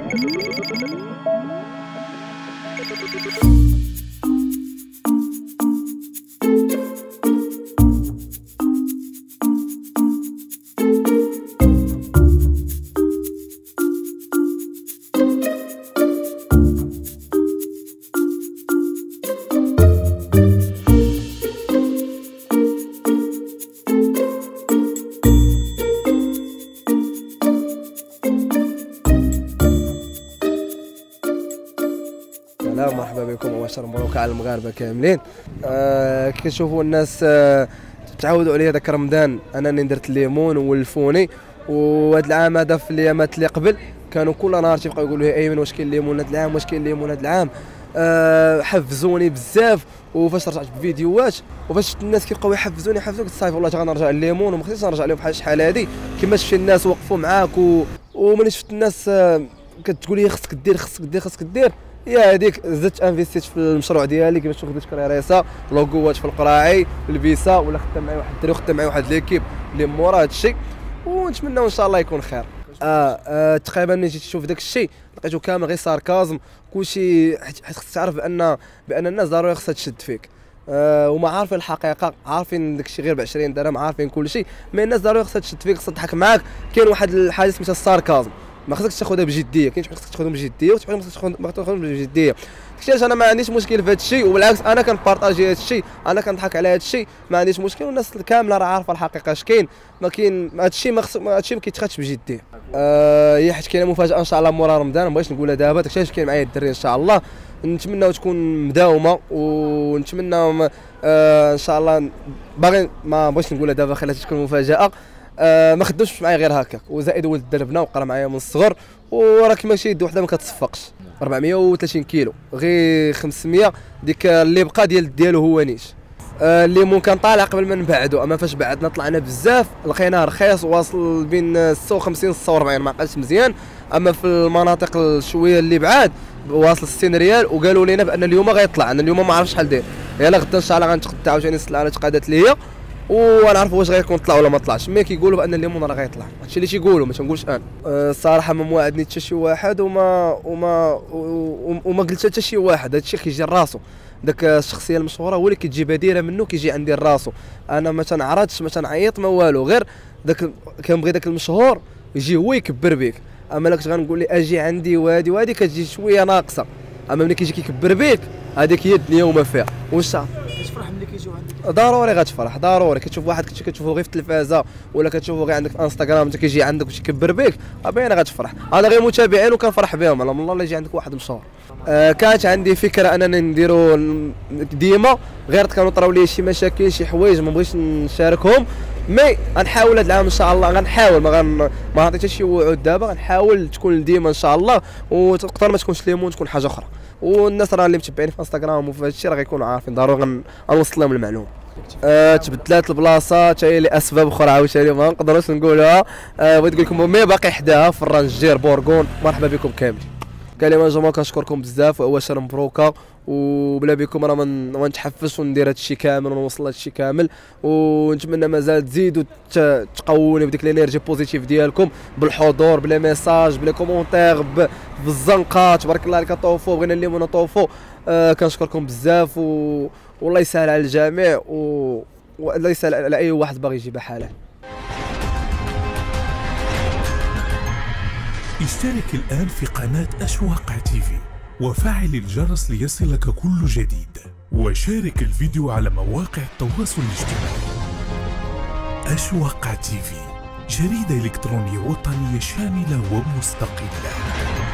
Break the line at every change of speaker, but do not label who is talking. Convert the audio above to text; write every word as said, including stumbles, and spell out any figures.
مرحبا بكم ومباشرة مبروك على المغاربه كاملين. آه كي كتشوفوا الناس آه تعودوا عليا ذاك رمضان انني درت الليمون والفوني، وهذا العام هذا في الايامات اللي قبل كانوا كل نهار تيبقاو يقولوا لي ايمن واش كاين الليمون هذا العام، واش كاين الليمون هذا العام. آه حفزوني بزاف، وفاش رجعت بفيديوهات وفاش الناس كيبقاو يحفزوني يحفزوني قلت صافي والله غنرجع الليمون، وما خصنيش نرجع لهم بحال شحال هذه كيما شفت الناس وقفوا معاك و... وملي شفت الناس آه كتقول لي خصك دير خصك دير خصك دير يا هذيك زدت انفيستيت في المشروع ديالي كيفاش خديت كريريسا لوغوات في القراعي الفيسا، ولا خدام معايا واحد الدري وخدام معايا واحد ليكيب اللي مورا هذا الشيء، ونتمنى ان شاء الله يكون خير. آه, آه تقريبا ملي جيت تشوف داك الشيء لقيتو كامل غير ساركازم، كلشي حيت خصك تعرف بان بان الناس ضروري خصها تشد فيك. آه وما عارفين الحقيقه، عارفين داك الشيء غير ب عشرين درهم، عارفين كل شيء، مي الناس ضروري خصها تشد فيك، خصها تضحك معاك. كاين واحد الحاجه سميتها الساركازم، ما خصكش تاخذها بجديه، كاين شحال خصك تاخذهم بجديه وشحال خصك ما تاخذهم بجديه. داكشي انا ما عنديش مشكل في هذا الشيء، وبالعكس انا كنبارطاجي هذا الشيء، انا كنضحك على هذا الشيء، ما عنديش مشكل، والناس كامله راه عارفه الحقيقه اش كاين. ما كاين هذا الشيء ما خص هذا الشيء ما كيتخادش بجديه. آه هي حيت كاينه مفاجاه ان شاء الله مورا رمضان، ما بغيتش نقولها دابا، داكشي علاش كاين معايا الدري ان شاء الله. نتمناو تكون مداومه، ونتمنى آه ان شاء الله، باغي ما بغيتش نقولها دابا خليها تكون مفاجاه. آه ما خدوش معايا غير هكاك، وزائد ولد دربنا وقرا معايا من الصغر، وراه كيما شي يد وحده ما كتصفقش. أربعمية وثلاثين كيلو غير خمسمية ديك اللي بقى ديال ديالو هو نيش. آه الليمون كان طالع قبل ما نبعدو، اما فاش بعدنا طلعنا بزاف لقيناه رخيص واصل بين ستة وخمسين ستة وأربعين، ما عقلتش مزيان. اما في المناطق شويه اللي بعاد واصل ستين ريال، وقالوا لنا بان اليوم غيطلع. انا اليوم ما عرفتش شحال داير، يلا غدا ان شاء الله غنتقطع عاوتاني السلعه تقادات ليا ونعرف واش غيكون طلع ولا ما طلعش. مي كيقولوا بان الليمون راه غيطلع، هادشي اللي تيقولوا، ما تنقولش انا. الصراحه ما مواعدني حتى شي واحد، وما وما وما قلت حتى شي واحد، هادشي كيجي لراسو. داك الشخصيه المشهوره هو اللي كتجي بديره منه كيجي عندي لراسو. انا ما تنعرضش ما تنعيط ما والو، غير داك كنبغي داك المشهور يجي هو يكبر بيك. اما لا كنت غنقول لي اجي عندي وهادي وهادي كتجي شويه ناقصه. اما ملي كيجي كيكبر بيك هذيك هي الدنيا وما فيها. واش
كتفرح ملي كيجيو عندك؟
ضروري غتفرح، ضروري. كتشوف واحد كتشوفه غير في التلفازه ولا كتشوفه غير عندك في انستغرام انت كيجي عندك باش يكبر بك، باينه غتفرح. انا غير متابعين وكنفرح بهم، انا والله الا يجي عندك واحد مشهور. آه كانت عندي فكره انني نديرو ديما، غير كانوا طراو لي شي مشاكل شي حوايج ما بغيتش نشاركهم. مي غنحاول هذا العام ان شاء الله، غنحاول ما غن ما عطيت حتى شي وعود دابا، غنحاول تكون ديما ان شاء الله، وتقدر ما تكونش ليمون تكون حاجه اخرى. والناس راه اللي متبعين في انستغرام وفي هذا الشيء راه غيكونوا عارفين، ضروري غنوصل لهم المعلومه. أه تبدلات البلاصه حتى هي لاسباب اخرى عاوتاني ما نقدروش نقولوها. أه بغيت نقول لكم مي باقي حداها في الرنجير بورغون. مرحبا بكم كاملين. كلمه جماعه كنشكركم بزاف، وابشر مبروكه، وبلا بكم راه ما نتحفزش وندير هذا الشيء كامل ونوصل هذا الشيء كامل. ونتمنى مازال تزيدوا تقووني بديك الانرجي بوزيتيف ديالكم، بالحضور بلا ميساج بلا كومونتير بالزنقه. تبارك الله عليك طوفو، بغينا الليمون نطوفو. آه كنشكركم بزاف، و... والله يسهل على الجميع، و... والله يسهل على اي واحد باغي يجيبها حاله.
اشترك الآن في قناة أشواق تيفي وفعل الجرس ليصلك كل جديد، وشارك الفيديو على مواقع التواصل الاجتماعي. أشواق تيفي، جريدة إلكترونية وطنية شاملة ومستقلة.